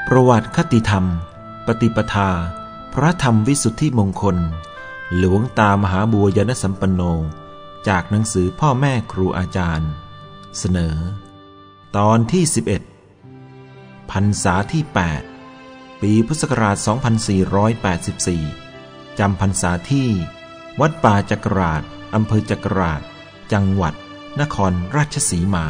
ประวัติคติธรรมปฏิปทาพระธรรมวิสุทธิมงคลหลวงตามหาบัวยานสัมปันโนจากหนังสือพ่อแม่ครูอาจารย์เสนอตอนที่11พรรษาที่8ปีพุทธศักราช2484จำพรรษาที่วัดป่าจักราชอำเภอจักราชจังหวัดนครราชสีมา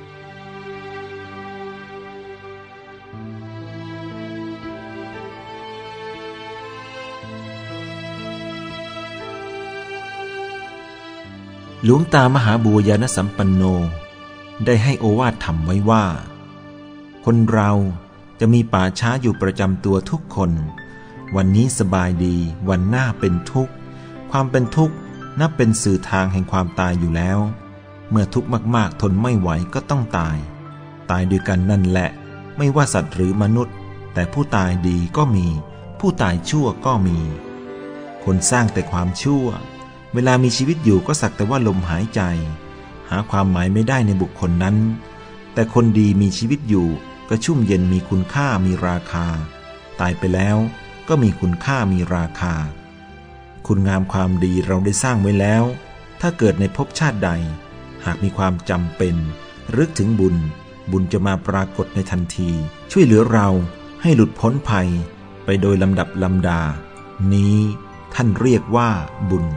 หลวงตามหาบัวยานสัมปันโนได้ให้โอวาทธรรมไว้ว่าคนเราจะมีป่าช้าอยู่ประจำตัวทุกคนวันนี้สบายดีวันหน้าเป็นทุกข์ความเป็นทุกข์นับเป็นสื่อทางแห่งความตายอยู่แล้วเมื่อทุกข์มากๆทนไม่ไหวก็ต้องตายด้วยกันนั่นแหละไม่ว่าสัตว์หรือมนุษย์แต่ผู้ตายดีก็มีผู้ตายชั่วก็มีคนสร้างแต่ความชั่วเวลามีชีวิตอยู่ก็สักแต่ว่าลมหายใจหาความหมายไม่ได้ในบุคคลนั้นแต่คนดีมีชีวิตอยู่ก็ชุ่มเย็นมีคุณค่ามีราคาตายไปแล้วก็มีคุณค่ามีราคาคุณงามความดีเราได้สร้างไว้แล้วถ้าเกิดในภพชาติใดหากมีความจำเป็นรึกถึงบุญจะมาปรากฏในทันทีช่วยเหลือเราให้หลุดพ้นภัยไปโดยลำดับลำดานี้ท่านเรียกว่าบุญ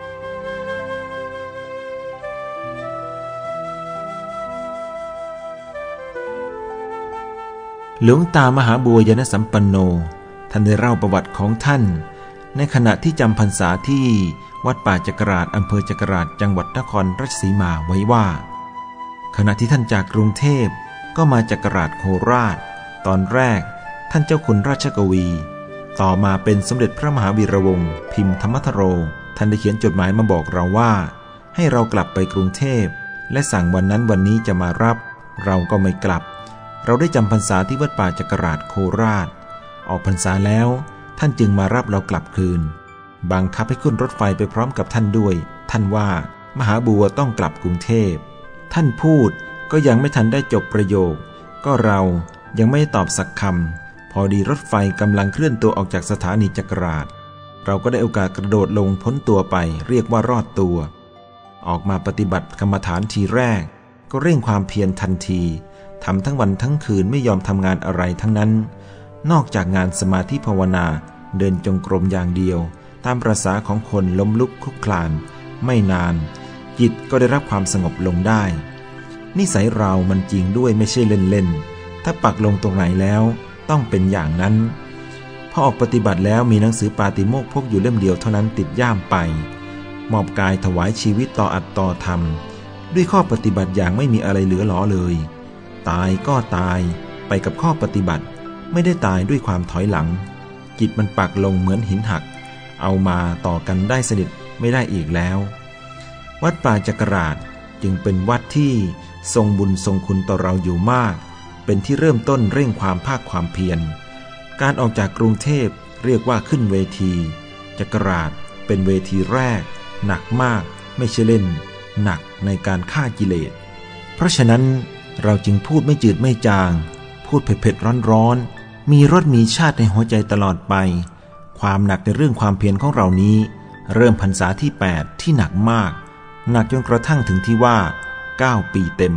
หลวงตามหาบัวยานสัมปันโนท่านได้เล่าประวัติของท่านในขณะที่จำพรรษาที่วัดป่าจักราชอำเภอจักราชจังหวัดนครราชสีมาไว้ว่าขณะที่ท่านจากกรุงเทพก็มาจักราชโคราชตอนแรกท่านเจ้าคุณราชกวีต่อมาเป็นสมเด็จพระมหาวีระวงศ์พิมพ์ธรรมทโรท่านได้เขียนจดหมายมาบอกเราว่าให้เรากลับไปกรุงเทพและสั่งวันนั้นวันนี้จะมารับเราก็ไม่กลับเราได้จำพรรษาที่วัดป่าจักราชโคราชออกพรรษาแล้วท่านจึงมารับเรากลับคืนบังคับให้ขึ้นรถไฟไปพร้อมกับท่านด้วยท่านว่ามหาบัวต้องกลับกรุงเทพท่านพูดก็ยังไม่ทันได้จบประโยคก็เรายังไม่ตอบสักคำพอดีรถไฟกำลังเคลื่อนตัวออกจากสถานีจักราชเราก็ได้โอกาสกระโดดลงพ้นตัวไปเรียกว่ารอดตัวออกมาปฏิบัติกรรมฐานทีแรกก็เร่งความเพียรทันทีทำทั้งวันทั้งคืนไม่ยอมทำงานอะไรทั้งนั้นนอกจากงานสมาธิภาวนาเดินจงกรมอย่างเดียวตามประสาของคนล้มลุกคลุกคลานไม่นานจิตก็ได้รับความสงบลงได้นิสัยเรามันจริงด้วยไม่ใช่เล่นๆถ้าปักลงตรงไหนแล้วต้องเป็นอย่างนั้นพอออกปฏิบัติแล้วมีหนังสือปาติโมกข์พกอยู่เล่มเดียวเท่านั้นติดย่ามไปมอบกายถวายชีวิตต่ออัตต่อธรรมด้วยข้อปฏิบัติอย่างไม่มีอะไรเหลือหลอเลยตายก็ตายไปกับข้อปฏิบัติไม่ได้ตายด้วยความถอยหลังจิตมันปักลงเหมือนหินหักเอามาต่อกันได้สนิทไม่ได้อีกแล้ววัดป่าจักราชจึงเป็นวัดที่ทรงบุญทรงคุณต่อเราอยู่มากเป็นที่เริ่มต้นเร่งความภาคความเพียรการออกจากกรุงเทพเรียกว่าขึ้นเวทีจักราชเป็นเวทีแรกหนักมากไม่ใช่เล่นหนักในการฆ่ากิเลสเพราะฉะนั้นเราจึงพูดไม่จืดไม่จางพูดเผ็ดๆร้อนๆมีรสมีชาติในหัวใจตลอดไปความหนักในเรื่องความเพียรของเรานี้เริ่มพรรษาที่8ที่หนักมากหนักจนกระทั่งถึงที่ว่า9 ปีเต็ม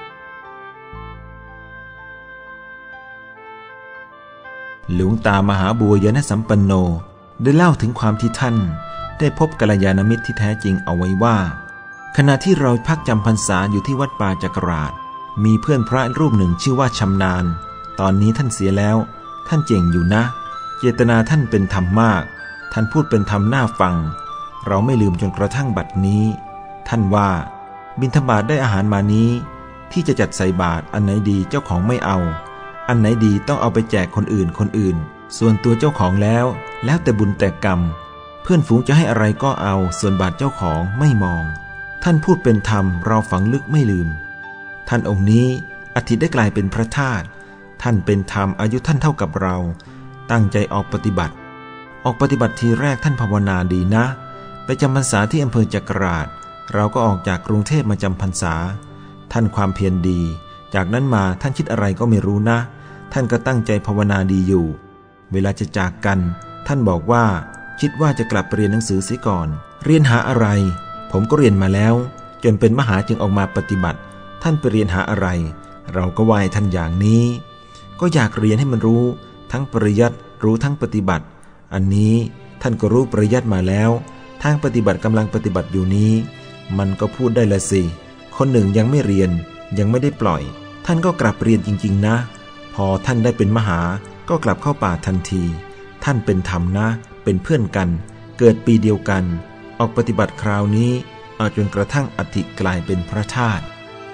หลวงตามหาบัวยานสัมปันโนได้เล่าถึงความที่ท่านได้พบกัลยาณมิตรที่แท้จริงเอาไว้ว่าขณะที่เราพักจำพรรษาอยู่ที่วัดป่าจักราชมีเพื่อนพระรูปหนึ่งชื่อว่าชำนาญตอนนี้ท่านเสียแล้วท่านเจ๋งอยู่นะเจตนาท่านเป็นธรรมมากท่านพูดเป็นธรรมน่าฟังเราไม่ลืมจนกระทั่งบัดนี้ท่านว่าบิณฑบาตได้อาหารมานี้ที่จะจัดใส่บาตรอันไหนดีเจ้าของไม่เอาอันไหนดีต้องเอาไปแจกคนอื่นส่วนตัวเจ้าของแล้วแต่บุญแต่กรรมเพื่อนฝูงจะให้อะไรก็เอาส่วนบาตรเจ้าของไม่มองท่านพูดเป็นธรรมเราฝังลึกไม่ลืมท่านองค์นี้อธิได้กลายเป็นพระธาตุท่านเป็นธรรมอายุท่านเท่ากับเราตั้งใจออกปฏิบัติทีแรกท่านภาวนาดีนะไปจำพรรษาที่อำเภอจักราชเราก็ออกจากกรุงเทพมาจำพรรษาท่านความเพียรดีจากนั้นมาท่านคิดอะไรก็ไม่รู้นะท่านก็ตั้งใจภาวนาดีอยู่เวลาจะจากกันท่านบอกว่าคิดว่าจะกลับไปเรียนหนังสือเสียก่อนเรียนหาอะไรผมก็เรียนมาแล้วจนเป็นมหาจึงออกมาปฏิบัติท่านไปเรียนหาอะไรเราก็ไหว้ท่านอย่างนี้ก็อยากเรียนให้มันรู้ทั้งปริยัติรู้ทั้งปฏิบัติอันนี้ท่านก็รู้ปริยัติมาแล้วทางปฏิบัติกำลังปฏิบัติอยู่นี้มันก็พูดได้ละสิคนหนึ่งยังไม่เรียนยังไม่ได้ปล่อยท่านก็กลับเรียนจริงๆนะพอท่านได้เป็นมหาก็กลับเข้าป่าทันทีท่านเป็นธรรมนะเป็นเพื่อนกันเกิดปีเดียวกันออกปฏิบัติคราวนี้เอาจนกระทั่งอธิกลายเป็นพระธาตุ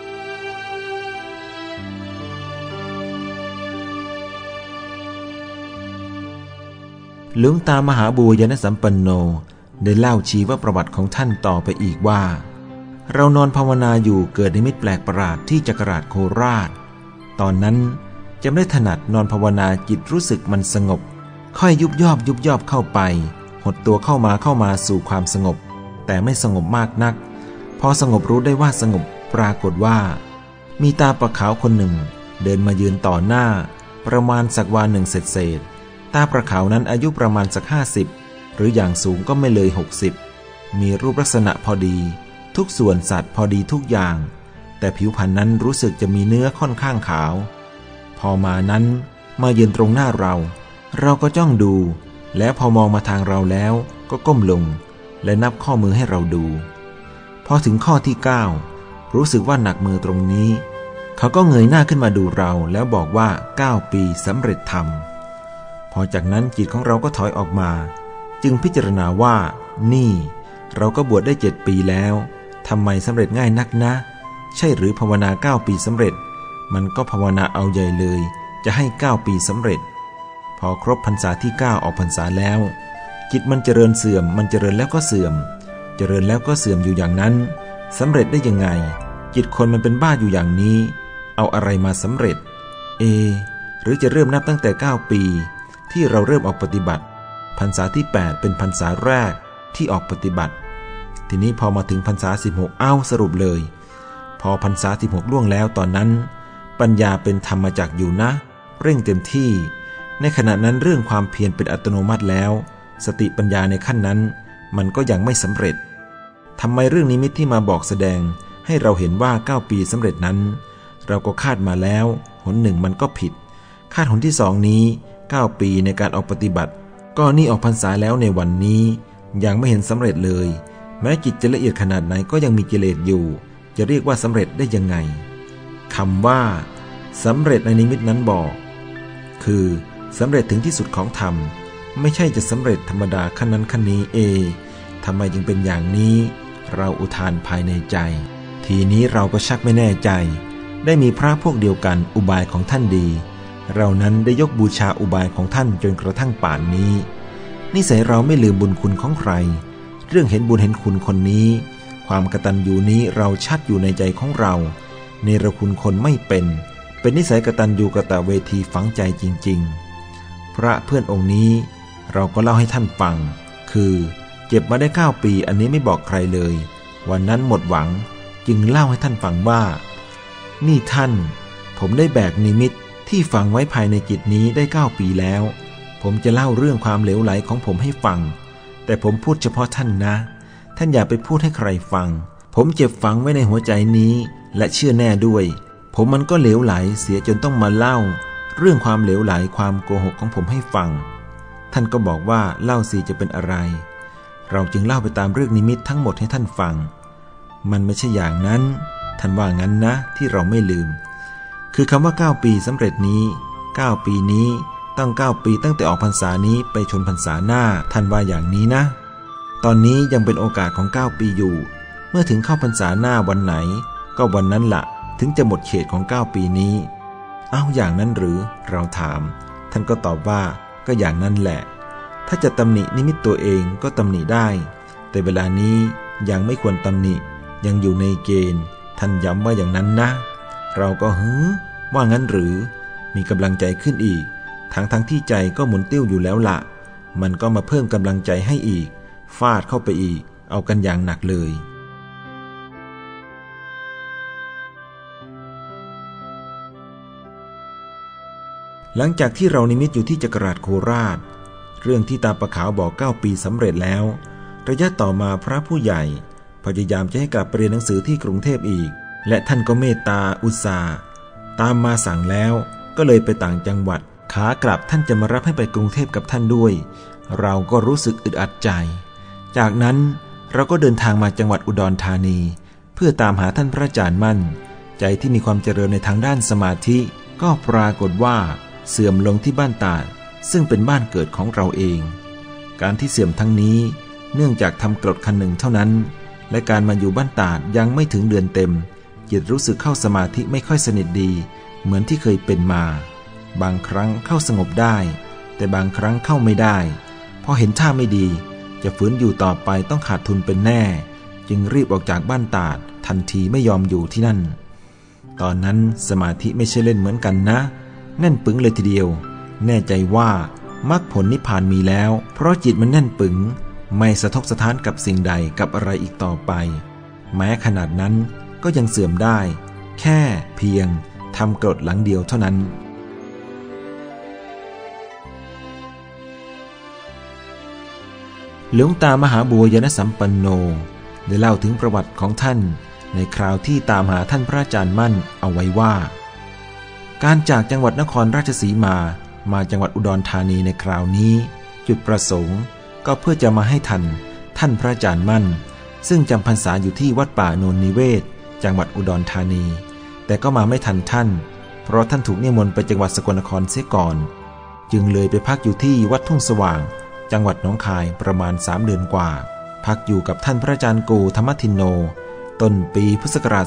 หลวงตามหาบัวยานสัมปันโนได้เล่าชีวประวัติของท่านต่อไปอีกว่าเรานอนภาวนาอยู่เกิดนิมิตแปลกประหลาดที่จักราชโคราชตอนนั้นจะไม่ถนัดนอนภาวนาจิตรู้สึกมันสงบค่อยยุบย่อบเข้าไปหดตัวเข้ามาสู่ความสงบแต่ไม่สงบมากนักพอสงบรู้ได้ว่าสงบปรากฏว่ามีตาปะขาวคนหนึ่งเดินมายืนต่อหน้าประมาณสักวาหนึ่งเศษตาปะขาวนั้นอายุประมาณสัก50หรืออย่างสูงก็ไม่เลย60มีรูปลักษณะพอดีทุกส่วนสัตว์พอดีทุกอย่างแต่ผิวพรรณนั้นรู้สึกจะมีเนื้อค่อนข้างขาวพอมานั้นมายืนตรงหน้าเราก็จ้องดูแล้วพอมองมาทางเราแล้วก็ก้มลงและนับข้อมือให้เราดูพอถึงข้อที่9รู้สึกว่าหนักมือตรงนี้เขาก็เงยหน้าขึ้นมาดูเราแล้วบอกว่า9 ปีสำเร็จธรรมพอจากนั้นจิตของเราก็ถอยออกมาจึงพิจารณาว่านี่เราก็บวชได้7 ปีแล้วทำไมสำเร็จง่ายนักนะใช่หรือภาวนา9 ปีสำเร็จมันก็ภาวนาเอาใหญ่เลยจะให้9 ปีสำเร็จพอครบพรรษาที่9ออกพรรษาแล้วจิตมันเจริญเสื่อมมันเจริญแล้วก็เสื่อมเจริญแล้วก็เสื่อมอยู่อย่างนั้นสำเร็จได้ยังไงจิตคนมันเป็นบ้าอยู่อย่างนี้เอาอะไรมาสำเร็จหรือจะเริ่มนับตั้งแต่9 ปีที่เราเริ่มออกปฏิบัติพรรษาที่8เป็นพรรษาแรกที่ออกปฏิบัติทีนี้พอมาถึงพรรษา16สรุปเลยพอพรรษา16ล่วงแล้วตอนนั้นปัญญาเป็นธรรมจักอยู่นะเร่งเต็มที่ในขณะนั้นเรื่องความเพียรเป็นอัตโนมัติแล้วสติปัญญาในขั้นนั้นมันก็ยังไม่สำเร็จทำไมเรื่องนิมิตที่มาบอกแสดงให้เราเห็นว่า9 ปีสำเร็จนั้นเราก็คาดมาแล้วหนหนึ่งมันก็ผิดคาดหนที่2นี้9 ปีในการออกปฏิบัติก็นี่ออกพรรษาแล้วในวันนี้ยังไม่เห็นสำเร็จเลยแม้จิตจะละเอียดขนาดไหนก็ยังมีกิเลสอยู่จะเรียกว่าสำเร็จได้ยังไงคำว่าสำเร็จในนิมิตนั้นบอกคือสำเร็จถึงที่สุดของธรรมไม่ใช่จะสำเร็จธรรมดาขั้นนั้นขั้นนี้ทำไมจึงเป็นอย่างนี้เราอุทานภายในใจทีนี้เราก็ชักไม่แน่ใจได้มีพระพวกเดียวกันอุบายของท่านดีเรานั้นได้ยกบูชาอุบายของท่านจนกระทั่งป่านนี้นิสัยเราไม่ลืมบุญคุณของใครเรื่องเห็นบุญเห็นคุณคนนี้ความกตัญญูนี้เราชัดอยู่ในใจของเราเนรคุณคนไม่เป็นนิสัยกตัญญูกตเวทีฝังใจจริงๆพระเพื่อนองค์นี้เราก็เล่าให้ท่านฟังคือเจ็บมาได้9 ปีอันนี้ไม่บอกใครเลยวันนั้นหมดหวังจึงเล่าให้ท่านฟังว่านี่ท่านผมได้แบกนิมิตที่ฝังไว้ภายในจิตนี้ได้9 ปีแล้วผมจะเล่าเรื่องความเหลวไหลของผมให้ฟังแต่ผมพูดเฉพาะท่านนะท่านอย่าไปพูดให้ใครฟังผมเจ็บฝังไว้ในหัวใจนี้และเชื่อแน่ด้วยผมมันก็เหลวไหลเสียจนต้องมาเล่าเรื่องความเหลวไหลความโกหกของผมให้ฟังท่านก็บอกว่าเล่าสิจะเป็นอะไรเราจึงเล่าไปตามเรื่องนิมิตทั้งหมดให้ท่านฟังมันไม่ใช่อย่างนั้นท่านว่างั้นนะที่เราไม่ลืมคือคำว่า9 ปีสำเร็จนี้9 ปีนี้ต้อง9 ปีตั้งแต่ออกพรรษานี้ไปชนพรรษาหน้าท่านว่าอย่างนี้นะตอนนี้ยังเป็นโอกาสของ9 ปีอยู่เมื่อถึงเข้าพรรษาหน้าวันไหนก็วันนั้นละถึงจะหมดเขตของ9 ปีนี้เอาอย่างนั้นหรือเราถามท่านก็ตอบว่าก็อย่างนั้นแหละถ้าจะตำหนินิมิตตัวเองก็ตำหนิได้แต่เวลานี้ยังไม่ควรตำหนิยังอยู่ในเกณฑ์ท่านย้ำว่าอย่างนั้นนะเราก็ว่างั้นหรือมีกำลังใจขึ้นอีกทั้งที่ใจก็หมุนติ้วอยู่แล้วละมันก็มาเพิ่มกำลังใจให้อีกฟาดเข้าไปอีกเอากันอย่างหนักเลยหลังจากที่เรานิมิตอยู่ที่จักราชโคราชเรื่องที่ตาประขาวบอก9 ปีสำเร็จแล้วระยะต่อมาพระผู้ใหญ่พยายามจะให้กลับไปเรียนหนังสือที่กรุงเทพอีกและท่านก็เมตตาอุตส่าห์ตามมาสั่งแล้วก็เลยไปต่างจังหวัดขากลับท่านจะมารับให้ไปกรุงเทพกับท่านด้วยเราก็รู้สึกอึดอัดใจจากนั้นเราก็เดินทางมาจังหวัดอุดรธานีเพื่อตามหาท่านพระอาจารย์มั่นใจที่มีความเจริญในทางด้านสมาธิก็ปรากฏว่าเสื่อมลงที่บ้านตาดซึ่งเป็นบ้านเกิดของเราเองการที่เสื่อมทั้งนี้เนื่องจากทำกรดคันหนึ่งเท่านั้นและการมาอยู่บ้านตาดยังไม่ถึงเดือนเต็มจิตรู้สึกเข้าสมาธิไม่ค่อยสนิทดีเหมือนที่เคยเป็นมาบางครั้งเข้าสงบได้แต่บางครั้งเข้าไม่ได้พอเห็นท่าไม่ดีจะฝืนอยู่ต่อไปต้องขาดทุนเป็นแน่จึงรีบออกจากบ้านตาดทันทีไม่ยอมอยู่ที่นั่นตอนนั้นสมาธิไม่ใช่เล่นเหมือนกันนะแน่นปึงเลยทีเดียวแน่ใจว่ามรรคผลนิพพานมีแล้วเพราะจิตมันแน่นปึงไม่สะทกสะท้านกับสิ่งใดกับอะไรอีกต่อไปแม้ขนาดนั้นก็ยังเสื่อมได้แค่เพียงทำกรดหลังเดียวเท่านั้นหลวงตามหาบัวยานสัมปันโนได้เล่าถึงประวัติของท่านในคราวที่ตามหาท่านพระอาจารย์มั่นเอาไว้ว่าการจากจังหวัดนครราชสีมาจังหวัดอุดรธานีในคราวนี้จุดประสงค์ก็เพื่อจะมาให้ทันท่านพระอาจารย์มั่นซึ่งจำพรรษาอยู่ที่วัดป่าโนนนิเวศจังหวัดอุดรธานีแต่ก็มาไม่ทันท่านเพราะท่านถูกนิมนต์ไปจังหวัดสกลนครเสียก่อนจึงเลยไปพักอยู่ที่วัดทุ่งสว่างจังหวัดหนองคายประมาณ3 เดือนกว่าพักอยู่กับท่านพระอาจารย์กูธรรมทินโนต้นปีพุทธศักราช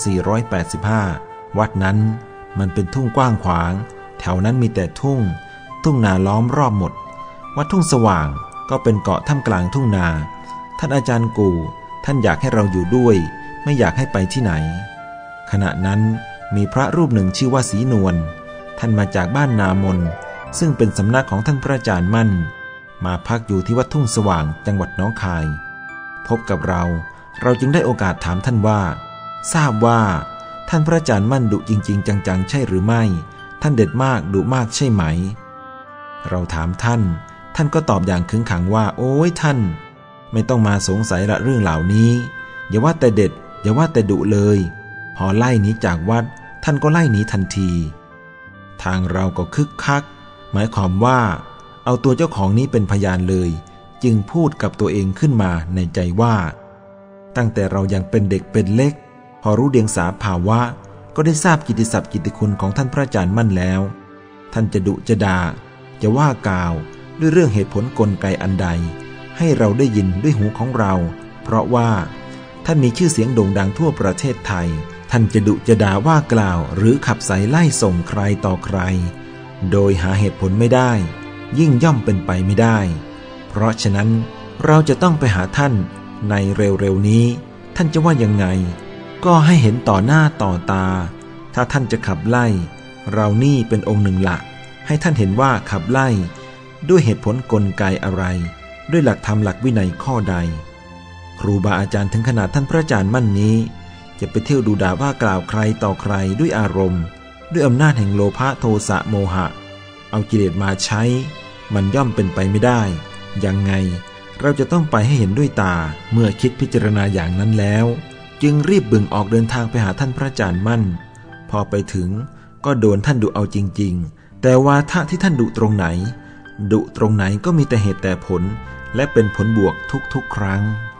2485 วัดนั้นมันเป็นทุ่งกว้างขวางแถวนั้นมีแต่ทุ่งนาล้อมรอบหมดวัดทุ่งสว่างก็เป็นเกาะท่ามกลางทุ่งนาท่านอาจารย์กูท่านอยากให้เราอยู่ด้วยไม่อยากให้ไปที่ไหนขณะนั้นมีพระรูปหนึ่งชื่อว่าศรีนวลท่านมาจากบ้านนามนซึ่งเป็นสำนักของท่านพระอาจารย์มั่นมาพักอยู่ที่วัดทุ่งสว่างจังหวัดหนองคายพบกับเราจึงได้โอกาสถามท่านว่าทราบว่าท่านพระอาจารย์มั่นดุจริงๆจังๆใช่หรือไม่ท่านเด็ดมากดุมากใช่ไหมเราถามท่านก็ตอบอย่างขึงขังว่าโอ้ยท่านไม่ต้องมาสงสัยละเรื่องเหล่านี้อย่าว่าแต่เด็ดอย่าว่าแต่ดุเลยพอไล่หนีจากวัดท่านก็ไล่หนีทันทีทางเราก็คึกคักหมายความว่าเอาตัวเจ้าของนี้เป็นพยานเลยจึงพูดกับตัวเองขึ้นมาในใจว่าตั้งแต่เรายังเป็นเด็กเป็นเล็กพอรู้เดียงสาภาวะก็ได้ทราบกิตติศัพท์กิตติคุณของท่านพระอาจารย์มั่นแล้วท่านจะดุจะด่าจะว่ากล่าวด้วยเรื่องเหตุผลกลไกอันใดให้เราได้ยินด้วยหูของเราเพราะว่าท่านมีชื่อเสียงโด่งดังทั่วประเทศไทยท่านจะดุจะด่าว่ากล่าวหรือขับไสไล่ส่งใครต่อใครโดยหาเหตุผลไม่ได้ยิ่งย่อมเป็นไปไม่ได้เพราะฉะนั้นเราจะต้องไปหาท่านในเร็วๆนี้ท่านจะว่ายังไงก็ให้เห็นต่อหน้าต่อตาถ้าท่านจะขับไล่เรานี่เป็นองค์หนึ่งละให้ท่านเห็นว่าขับไล่ด้วยเหตุผลกลไกอะไรด้วยหลักธรรมหลักวินัยข้อใดครูบาอาจารย์ถึงขนาดท่านพระอาจารย์มั่นนี้จะไปเที่ยวดูด่าว่ากล่าวใครต่อใครด้วยอารมณ์ด้วยอำนาจแห่งโลภะโทสะโมหะเอากิเลสมาใช้มันย่อมเป็นไปไม่ได้ยังไงเราจะต้องไปให้เห็นด้วยตาเมื่อคิดพิจารณาอย่างนั้นแล้วจึงรีบบึ่งออกเดินทางไปหาท่านพระอาจารย์มั่นพอไปถึงก็โดนท่านดุเอาจริงๆแต่วาทะที่ท่านดุตรงไหนก็มีแต่เหตุแต่ผลและเป็นผลบวกทุกๆครั้ง